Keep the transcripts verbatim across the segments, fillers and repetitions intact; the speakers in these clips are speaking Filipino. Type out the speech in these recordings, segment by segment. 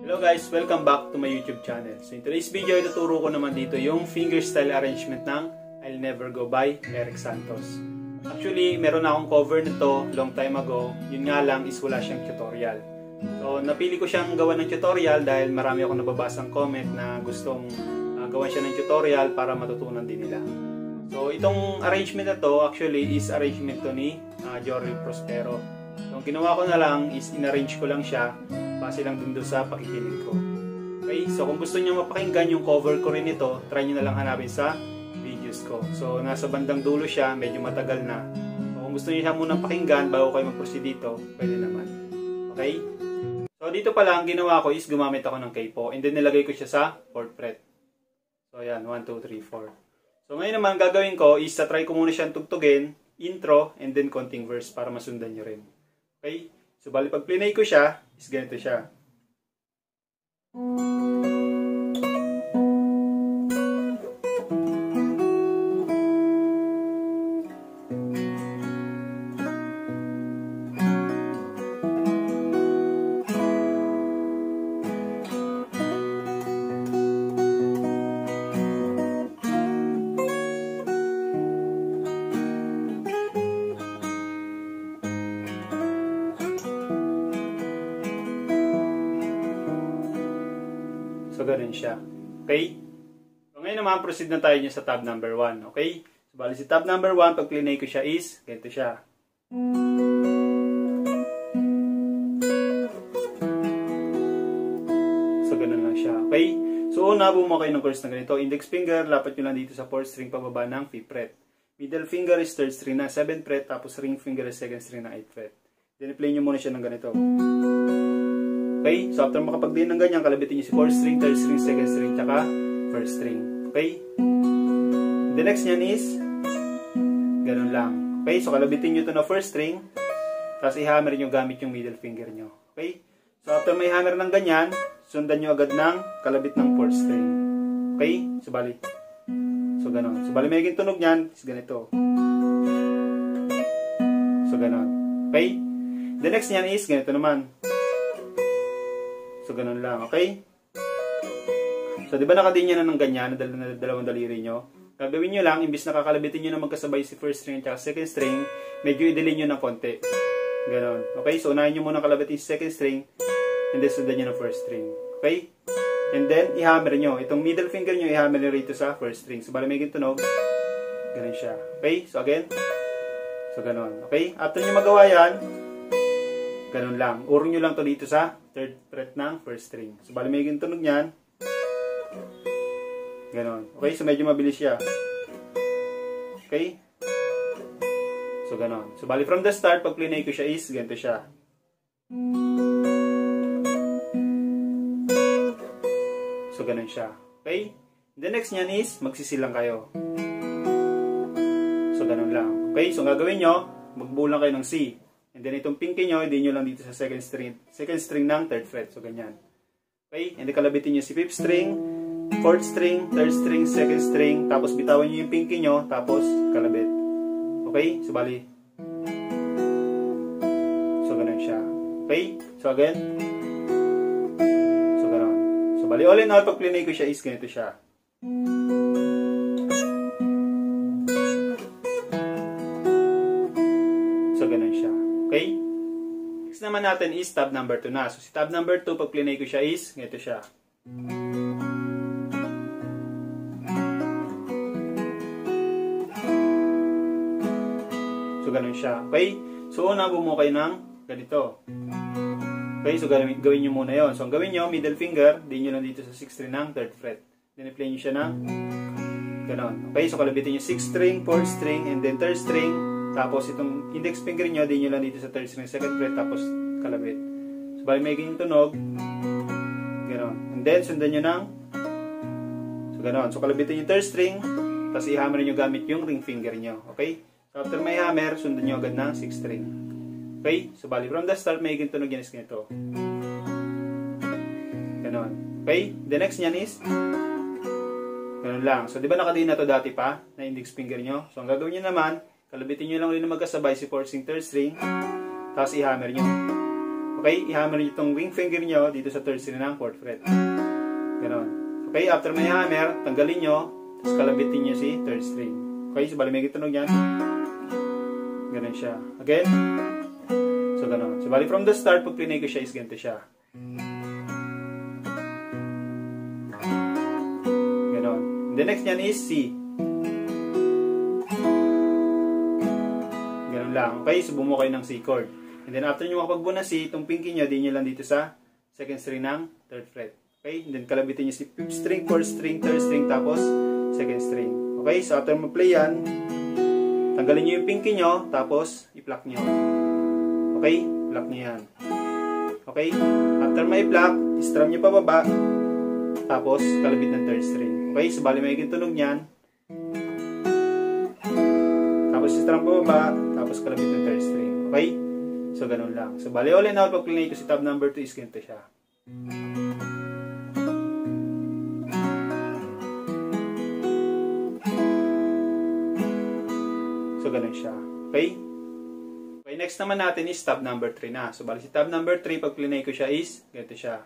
Hello guys, welcome back to my YouTube channel. So in today's video, ituturo ko naman dito yung fingerstyle arrangement ng I'll Never Go by Eric Santos. Actually, meron na akong cover nito long time ago. Yun nga lang is wala siyang tutorial. So napili ko siyang gawa ng tutorial dahil marami akong nababasang comment na gustong uh, gawan siya ng tutorial para matutunan din nila. So itong arrangement na to actually is arrangement to ni uh, Jorel Prospero. So ang ginawa ko na lang is in-arrange ko lang siya base lang dun doon sa pakikinig ko. Okay, so kung gusto niyo mapakinggan yung cover ko rin ito, try niyo na lang hanapin sa videos ko. So nasa bandang dulo siya, medyo matagal na. So kung gusto niyo siya munang pakinggan bago kayo mag-proceed dito, pwede naman. Okay? So dito pa lang, ginawa ko is gumamit ako ng keipo and then nilagay ko siya sa fourth fret. So ayan, one, two, three, four. So ngayon naman gagawin ko is try ko muna siyang tugtugin, intro, and then konting verse para masundan nyo rin. Okay? So bali pag plinay ko siya, is ganito siya. So, ganun siya. Okay? So, ngayon naman, proceed na tayo niya sa tab number one. Okay? So, bali si tab number one, pag plinay ko siya is, ganito siya. So, ganun lang siya. Okay? So, una, bumuha kayo ng chords na ganito. Index finger, lapat nyo lang dito sa fourth string pababa ng fifth fret. Middle finger is third string na seventh fret, tapos ring finger is second string na eighth fret. Then, i-play nyo muna siya ng ganito. Okay? So, after makapag-play ng ganyan, kalabitin nyo si fourth string, third string, second string, tsaka first string. Okay? The next nyan is, ganun lang. Okay? So, kalabitin nyo ito na first string, tapos i-hammer nyo gamit yung middle finger nyo. Okay? So, after may hammer ng ganyan, sundan nyo agad ng kalabit ng fourth string. Okay? So, bali. So, ganun. So, bali may naging tunog nyan, is ganito. So, ganun. Okay? The next nyan is, ganito naman. So, ganun lang, okay? So, di ba nakadinya na ng ganyan, na dal na dalawang daliri nyo? Gagawin nyo lang, imbis nakakalabitin nyo na magkasabay si first string at second string, medyo i-delay nyo ng konti. Ganun. Okay? So, unahin nyo muna kalabitin si second string, and then sundan nyo ng first string. Okay? And then, i-hammer nyo. Itong middle finger nyo, i-hammer nyo rito sa first string. So, bala may tunog. Ganun siya. Okay? So, again. So, ganun. Okay? After nyo magawa yan, ganun lang. Urong nyo lang to dito sa third fret ng first string. So, bali may tunog niyan. Ganon. Okay, so medyo mabilis siya. Okay? So, ganon. So, bali from the start, pag plinay ko siya is, ganito siya. So, ganon siya. Okay? The next niyan is, magsisilang kayo. So, ganon lang. Okay, so gagawin nyo, magbulang kayo ng C. And then itong pinky nyo, hindi nyo lang dito sa second string, second string ng third fret. So, ganyan. Okay? And then kalabitin nyo si fifth string, fourth string, third string, second string. Tapos bitawan nyo yung pinky nyo, tapos kalabit. Okay? So, bali. So, ganun siya. Okay? So, again. So, ganun. So, bali. All in all, pag plinay ko siya is ganito siya. So, ganun siya. Okay? Next naman natin is tab number two na. So, si tab number two, pag plinay ko siya is, ganito siya. So, ganun siya. Okay? So, una, bumuha kayo ng ganito. Okay? So, gawin, gawin nyo muna yon. So, ang gawin nyo, middle finger, di nyo lang dito sa sixth string ng third fret. Then, i-play nyo siya ng ganon. Okay? So, kalabitin nyo sixth string, fourth string, and then third string. Tapos itong index finger nyo, di nyo lang dito sa third string, second fret, tapos kalabit. So, bali may ganyan tunog. Ganon. And then, sundan nyo ng so, ganon. So, kalabitin yung third string, tapos i-hammer nyo gamit yung ring finger nyo. Okay? So, after may hammer, sundan nyo agad ng sixth string. Okay? So, bali from the start, may ganyan tunog yan is ganito. Ganon. Okay? The next nyan is ganon lang. So, di ba nakadiin na to dati pa, na index finger nyo? So, ang gagawin nyo naman, kalabitin nyo lang ulit na magkasabay si fourth string, third string, tapos i-hammer nyo. Okay, i-hammer nyo itong ring finger nyo dito sa third string ng fourth fret. Ganon. Okay, after may hammer, tanggalin nyo, tapos kalabitin nyo si third string. Okay, so bali may tunog yan. Ganon siya. Again. So ganon. So bali from the start, pag plinay ko siya is ganito siya. Ganon. The next nyan is C. Ganon lang. Okay, so bumuo kayo ng C chord. And then after nyo makapagbuo ng C, itong pinky nyo, di nyo lang dito sa second string ng third fret. Okay, and then kalabitin nyo si fifth string, fourth string, third string, tapos second string. Okay, so after mo play yan, tanggalin nyo yung pinky nyo, tapos i-pluck nyo. Okay, pluck nyo yan. Okay, after may pluck, strum nyo pababa, tapos kalabit ng third string. Okay, so bali may tunog nyan. Tapos strum pababa, tapos kalabit ng third string. Okay, so ganun lang. So bali all in all, pag play ko si tab number two is ganito siya. So, ganun siya. Okay? Okay, next naman natin is tab number three na. So, bali si tab number three, pag plinay ko siya is, ganito siya.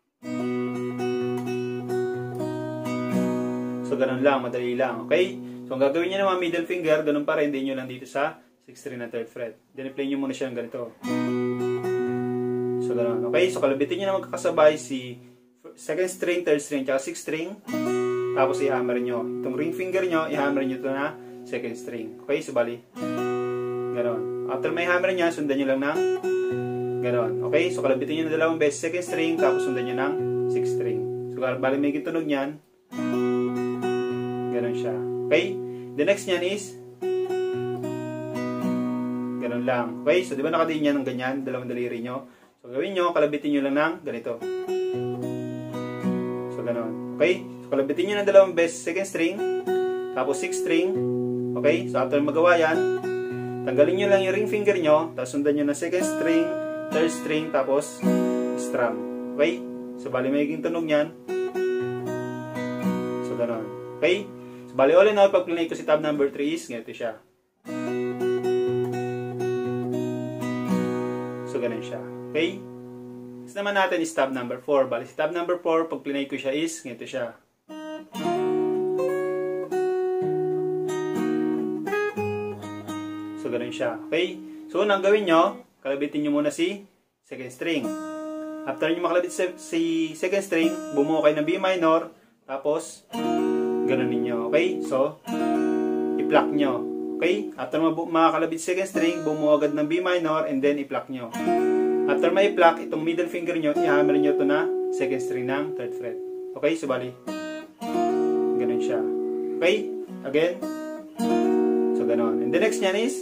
So, ganun lang. Madali lang. Okay? So, ang gagawin nyo naman, middle finger, ganun pa rin. Hindi nyo lang dito sa sixth string na third fret. Then, i-play nyo muna siya ng ganito. So, ganun. Okay? So, kalabitin nyo naman kakasabay si second string, third string, tsaka sixth string. Tapos, i-hammer nyo. Itong ring finger nyo, i-hammer nyo ito na second string. Okay, so bali. Ganon. After may hammer niya, sundan nyo lang ng ganon. Okay, so kalabitin nyo na dalawang beses second string, tapos sundan nyo ng sixth string. So bali may tunog niyan. Ganon siya. Okay, the next niyan is ganon lang. Okay, so di ba nakadiin yan ng ganyan, dalawang daliri nyo. So gawin nyo, kalabitin nyo lang ng ganito. So ganon. Okay, so kalabitin nyo ng dalawang beses second string, tapos sixth string. Okay, so after magawa yan, tanggalin nyo lang yung ring finger nyo, tapos sundan nyo na second string, third string, tapos strum. Okay, so bali may tunog nyan. So ganon. Okay, so bali all in all, pag plinay ko si tab number three is, ganito siya. So ganon siya. Okay, next naman natin is tab number four. Bali si tab number four, pag plinay ko siya is, ganito siya. So, ganun siya. Okay? So, unang gawin nyo, kalabitin nyo muna si second string. After nyo makalabit si second string, bumuo kayo ng B minor, tapos, ganun ninyo. Okay? So, i-pluck nyo. Okay? After makalabit second string, bumuo agad ng B minor, and then i-pluck nyo. After may pluck, itong middle finger nyo, i-hammer nyo ito na second string ng third fret. Okay? So, bali. Ganun siya. Okay? Again. So, ganun. And the next nyan is,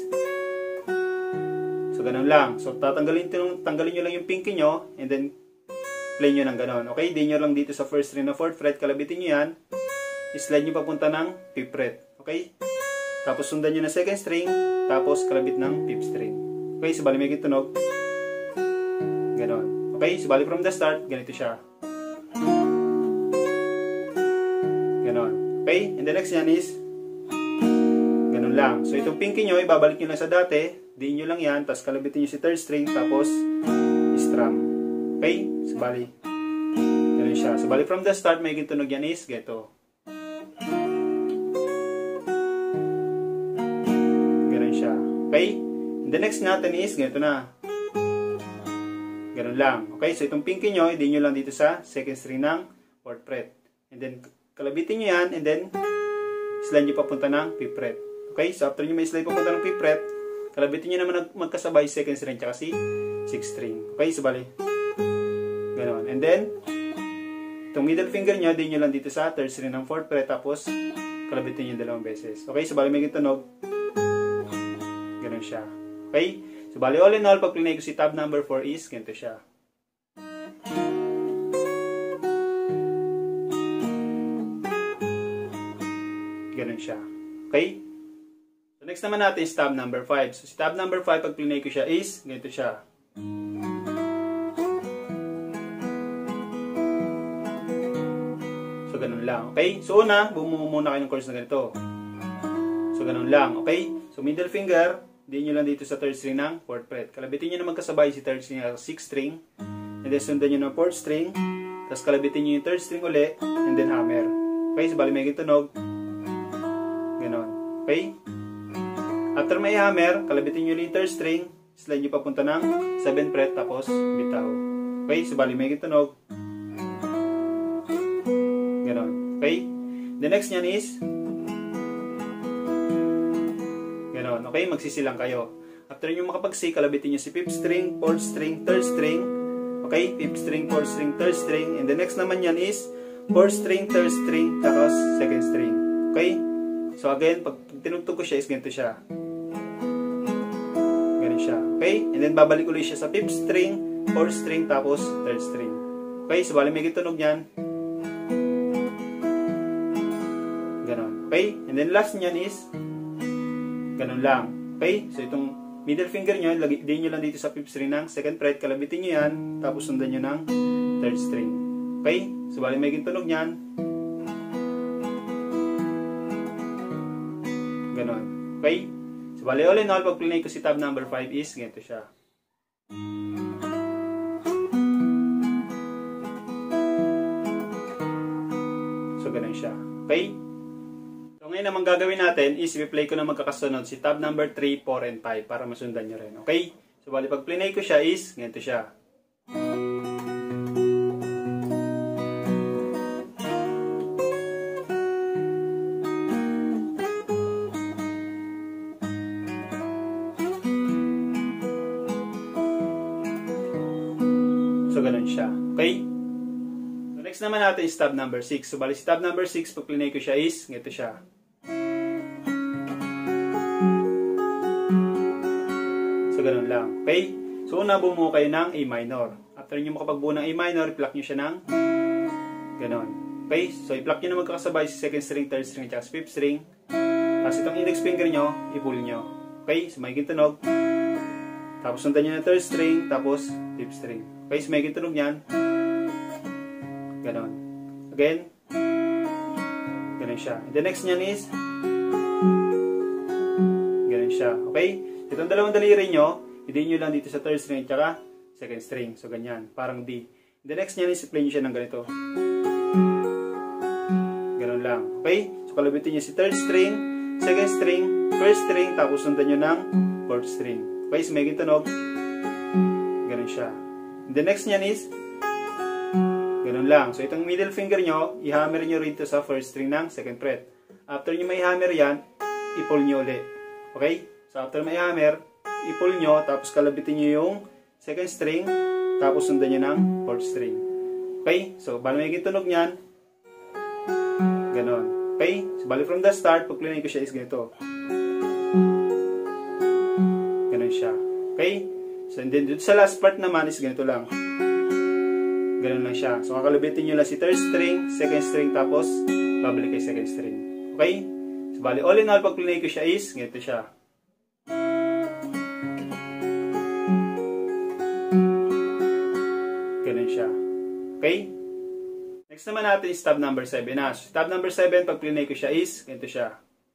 so, ganun lang. So, tatanggalin, tanggalin nyo lang yung pinky nyo, and then, play nyo ng ganun. Okay? Di nyo lang dito sa first string na fourth fret, kalabitin nyo yan, slide nyo papunta ng fifth fret. Okay? Tapos, sundan nyo na second string, tapos, kalabit ng fifth string. Okay? So, bali may tunog. Ganun. Okay? So, bali from the start, ganito siya. Ganun. Okay? And the next yan is, ganun lang. So, itong pinky nyo, ibabalik nyo lang sa dati. Diin nyo lang yan. Tapos, kalabitin nyo si third string. Tapos, strum. Okay? So, bali. Ganun siya. So, bali from the start, may tunog yan is, geto. Ganun siya. Okay? And the next natin is, ganito na. Ganun lang. Okay? So, itong pinky nyo, diin nyo lang dito sa second string ng fourth fret. And then, kalabitin nyo yan. And then, slide nyo papunta ng fifth fret. Okay, so after nyo may slide papunta ng fifth fret, kalabitin nyo naman magkasabay second string tsaka si sixth string. Okay, so bali. Ganon. And then, itong middle finger nyo, din nyo lang dito sa third string ng fourth fret, tapos kalabitin nyo dalawang beses. Okay, so bali may tunog. Ganon siya. Okay, so bali all in all, pag plinay ko si tab number four is, ganito siya. Ganon siya. Okay? So, next naman natin is tab number five. So, si tab number five, pag plinay ko siya is, ganito siya. So, ganun lang. Okay? So, una, bumuo muna kayo ng chords na ganito. So, ganun lang. Okay? So, middle finger, Diin nyo lang dito sa third string ng fourth fret. Kalabitin nyo naman kasabay si third string at sixth string. And then sundan nyo ng fourth string. Tapos kalabitin nyo yung third string uli. And then hammer. Okay, so bali may tunog. Ganon. Okay? After may hammer, kalabitin nyo yung third string. Slide nyo papunta ng seventh fret. Tapos bitaw. Okay, so bali may tunog. Ganon. Okay? The next nyan is ganon. Okay, magsisilang kayo. After nyo makapag-C, kalabitin nyo si fifth string, fourth string, third string. Okay, fifth string, fourth string, third string. And the next naman yan is fourth string, third string, tapos second string. Okay? So again, pag tinugtog ko siya is ganito siya. Ganito siya. Okay? And then babalik ulit siya sa fifth string, fourth string, tapos third string. Okay? So bali may tunog yan. Ganon. Okay? And then last niyan is ganon lang. Okay? So itong middle finger nyo, lagay nyo lang dito sa fifth string ng second fret, kalabitin nyo yan, tapos sundan nyo ng third string. Okay? So bali may tunog nyan. Ganon. Okay? So bali all in all, pag play ko si tab number five is ganito siya. So ganon siya. Okay? Ngayon naman gagawin natin is i-play ko na magkakasunod si tab number three, four, and five para masundan nyo rin. Okay? So bali pag play ko siya is ganito siya. So ganun siya. Okay? So next naman natin is tab number six. So bali si tab number six, pag play ko siya is ganito siya. So, ganun lang. Okay? So, una bumuo kayo ng A minor. After nyo makapagbuo ng A minor, i-pluck nyo siya ng ganun. Okay? So, i-pluck nyo na magkakasabay si second string, third string, at fifth string. Tapos, itong index finger nyo, i-pull nyo. Okay? So, may tunog. Tapos, sundan nyo ng third string, tapos fifth string. Okay? So, may tunog nyan. Ganun. Again. Ganun siya. And the next nyan is ganun siya. Okay? Itong dalawang daliri nyo, i-D nyo lang dito sa third string at second string. So, ganyan. Parang D. The next nyan is i-play nyo siya ng ganito. Ganun lang. Okay? So, kalabitin nyo si third string, second string, first string, tapos sundan nyo ng fourth string. Okay? So, may tunog. Ganun siya. The next nyan is ganun lang. So, itong middle finger nyo, i-hammer nyo rito sa first string ng second fret. After nyo may hammer yan, i-pull nyo ulit. Okay? So, after may hammer, i-pull nyo, tapos kalabitin nyo yung second string, tapos sundan nyo ng fourth string. Okay? So, bali may tunog nyan. Ganon. Okay? So, bali from the start, pag play ko siya is ganito. Ganon siya. Okay? So, and then, dito sa last part naman is ganito lang. Ganon lang siya. So, kakalabitin nyo lang si third string, second string, tapos babalik kay second string. Okay? So, bali all in all, pag play ko siya is ganito siya. Okay? Next naman natin is tab number seven. Ah, so, tab number seven, pag play ko siya is, ganito siya.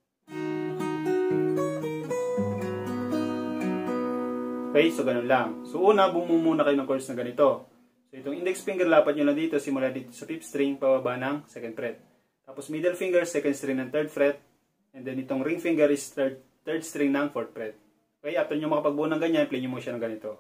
Okay? So, ganun lang. So, una, bumuo muna kayo ng chords na ganito. So, itong index finger, lapat nyo lang dito, simula dito sa fifth string, pababa ng second fret. Tapos, middle finger, second string ng third fret. And then, itong ring finger is third, third string ng fourth fret. Okay? After nyo makapagbuo ng ganyan, play nyo mo siya ng ganito.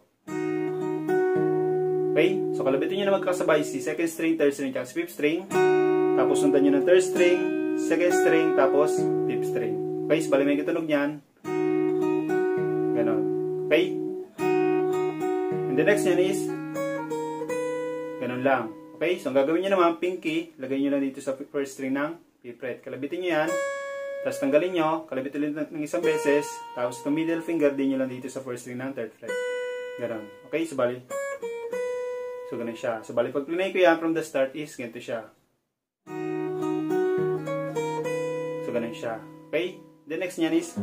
Okay? So, kalabitin nyo na magkasabay si second string, third string, at fifth string. Tapos, sundan nyo ng third string, second string, tapos fifth string. Okay? So, bali may tunog nyan. Ganon. Okay? And the next nyan is ganon lang. Okay? So, ang gagawin nyo naman, pinky, lagay nyo lang dito sa first string ng fifth fret. Kalabitin nyo yan. Tapos, tanggalin nyo. Kalabitin ulit ng isang beses. Tapos, itong middle finger, din nyo lang dito sa first string ng third fret. Ganon. Okay? So, bali. So, ganun siya. So, bali, pag play ko yan from the start is ganito siya. So, ganun siya. Okay? The next niyan is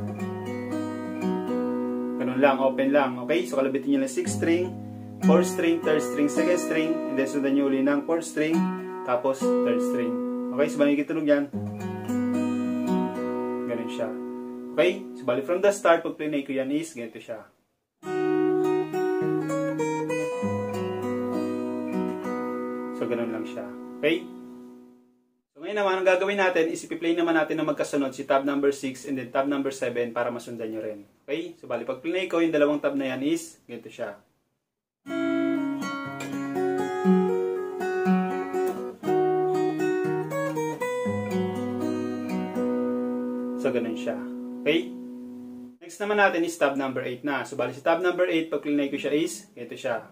ganun lang, open lang. Okay? So, kalabitin nyo lang sixth string, fourth string, third string, second string, and then sundan nyo uli ng fourth string, tapos third string. Okay? So, bali, kitunog yan. Ganun siya. Okay? So, bali from the start, pag plinay ko yan is, ganito siya. So, ganun lang siya. Okay? So, ngayon naman, ang gagawin natin is ipi-play naman natin na magkasunod si tab number six and then tab number seven para masundan nyo rin. Okay? So, bali pag plinay ko, yung dalawang tab na yan is, ganito siya. So, ganun siya. Okay? Next naman natin is tab number eight na. So, bali si tab number eight, pag klinay ko siya is, ito siya.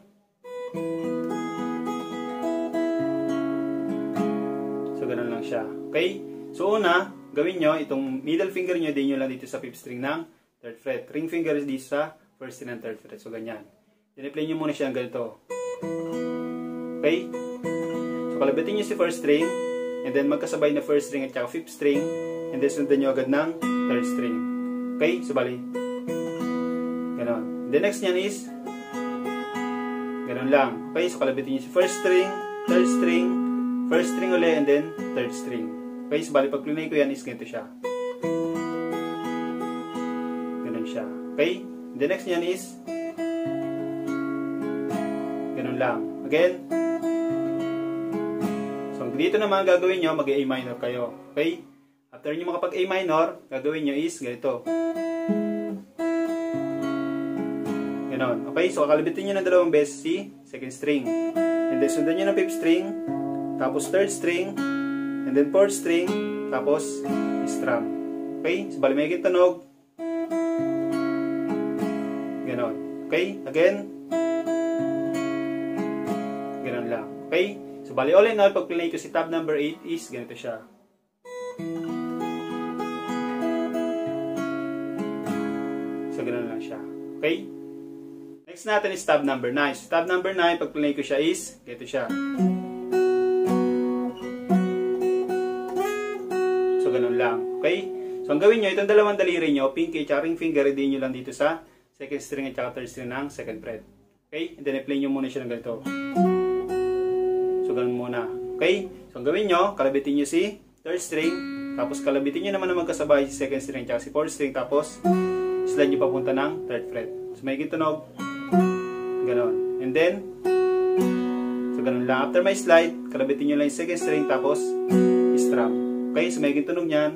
So, ganun lang siya. Okay? So, una, gawin nyo, itong middle finger nyo, din nyo lang dito sa fifth string ng third fret. Ring finger is dito sa first string ng third fret. So, ganyan. Then, i-play nyo muna siya ng ganito. Okay? So, kalabitin nyo si first string, and then magkasabay na first string at saka fifth string, and then sundan nyo agad ng third string. Okay? So, bali. Ganon. The next nyan is, ganon lang. Okay? So, kalabitin nyo si first string, third string, first string ulit, and then third string. Okay? So, bali, pag plinay ko yan is ganito siya. Ganon siya. Okay? The next nyan is, ganon lang. Again. So, dito naman gagawin nyo, mag-A minor kayo. Okay? After nyo makapag-A minor, gagawin nyo is ganito. Ganon. Okay, so kakalibitin nyo ng dalawang beses si second string. And then sundan nyo ng fifth string, tapos third string, and then fourth string, tapos strum. Okay, so bali may tunog. Ganon. Okay, again. Ganon lang. Okay, so bali all in all, pag play ko si tab number eight is ganito siya. So, ganun lang siya. Okay? Next natin is tab number nine. So, tab number nine, pag play ko siya is, ganito siya. So, ganun lang. Okay? So, ang gawin nyo, itong dalawang daliri nyo, pinky at ring finger, ready nyo lang dito sa second string at third string ng second fret. Okay? And then, i-play nyo muna siya ng ganito. So, ganun muna. Okay? So, ang gawin nyo, kalabitin nyo si third string, tapos kalabitin nyo naman na magkasabay si second string at si fourth string, tapos slide nyo papunta ng third fret. So, may tunog. Ganon. And then, so, ganon lang. After my slide, kalabitin nyo lang yung second string, tapos strum. Okay? So, may tunog nyan.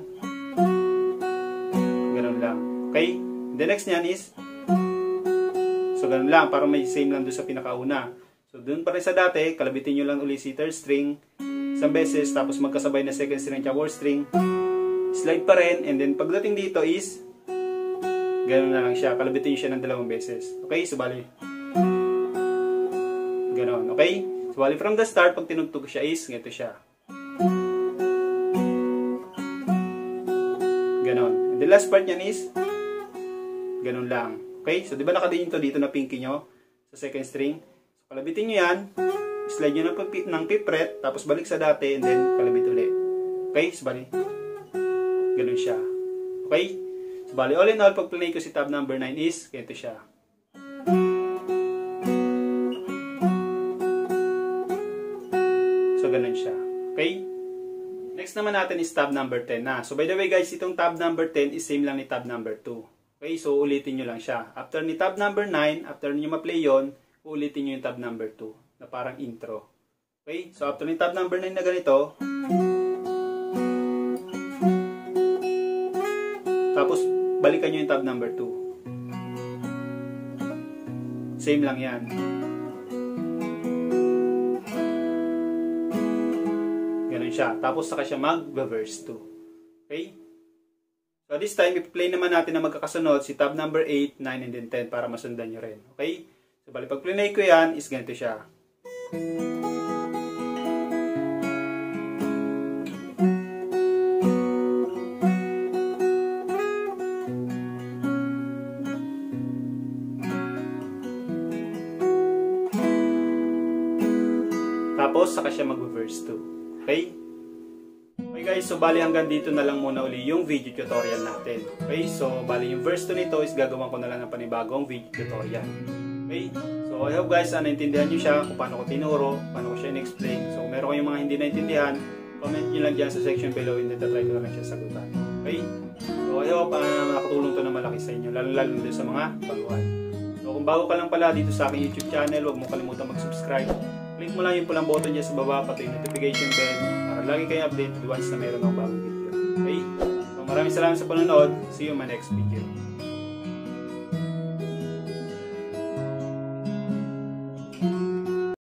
Ganon lang. Okay? The next nyan is, so, ganon lang. Parang may same lang doon sa pinakauna. So, doon pa rin sa dati, kalabitin nyo lang ulit si third string, isang beses, tapos magkasabay na second string at fourth string. Slide pa rin. And then, pagdating dito is, ganon na lang siya. Kalabitin siya ng dalawang beses. Okay? So, bali. Ganon. Okay? So, bali from the start, pag tinugtog siya is, ganito siya. Ganon. And the last part niyan is, ganon lang. Okay? So, di ba nakadiin to dito na pinky nyo sa second string? So, kalabitin nyo yan. Slide nyo ng, ng fifth fret, tapos balik sa dati, and then kalabit ulit. Okay? So, bali. Ganon siya. Okay? So, bali, all in all, pag play ko si tab number nine is, ganito siya. So, ganun siya. Okay? Next naman natin is tab number ten na. So, by the way guys, itong tab number ten is same lang ni tab number two. Okay? So, ulitin nyo lang siya. After ni tab number nine, after nyo ma-play yun, ulitin nyo yung tab number two. Na parang intro. Okay? So, after ni tab number nine na ganito, tapos, balikan nyo yung tab number two. Same lang yan. Ganun siya. Tapos, saka siya mag-verse two. Okay? So, this time, i-play naman natin na magkakasunod si tab number eight, nine, and then ten para masundan nyo rin. Okay? So, bali, pag play ko yan, is ganito siya. Tapos, saka siya mag-verse two. Okay? Okay guys, so bali hanggang dito na lang muna uli yung video tutorial natin. Okay? So, bali yung verse two nito is gagawin ko na lang ng panibagong video tutorial. Okay? So, I hope guys, uh, naintindihan nyo siya kung paano ko tinuro, paano ko siya in-explain. So, kung meron kayong mga hindi naintindihan, comment nyo lang dyan sa section below and then try ko na lang siya sagutan. Okay? So I hope uh, nakatulong to na malaki sa inyo, lalo-lalo din sa mga baguhan. So kung bago ka lang pala dito sa aking YouTube channel, huwag mo kalimutan mag-subscribe. Click mo lang yung pulang button dyan sa baba, pati yung notification bell para lagi kayong updated once na meron akong bagong video. Okay? So maraming salamat sa panonood. See you in my next video.